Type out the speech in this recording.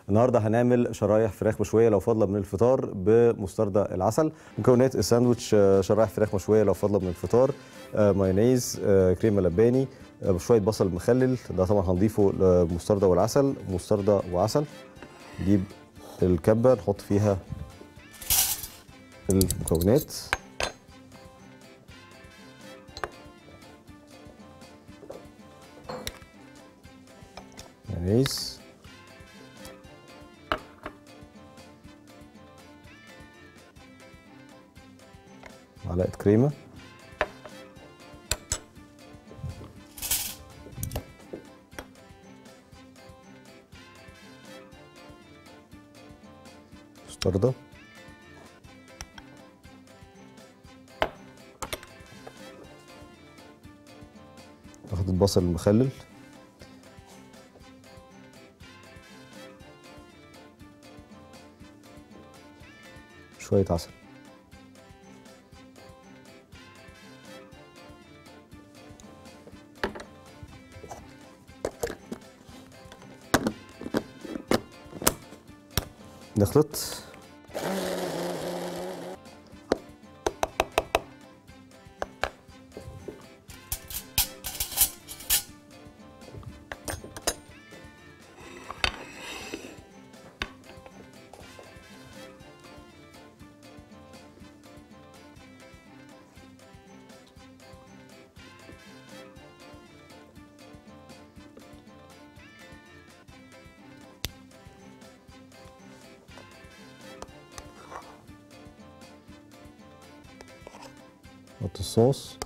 النهارده هنعمل شرايح فراخ مشويه لو فاضله من الفطار بمستردة العسل. مكونات الساندوتش: شرايح فراخ مشويه لو فاضله من الفطار، مايونيز، كريمه لباني، شويه بصل مخلل، ده طبعا هنضيفه للمستردة والعسل. مستردة وعسل. نجيب الكبه نحط فيها المكونات، مايونيز، معلقه كريمه، مستردة، ناخد البصل المخلل، شوية عسل، نخلط. نحط الصوص،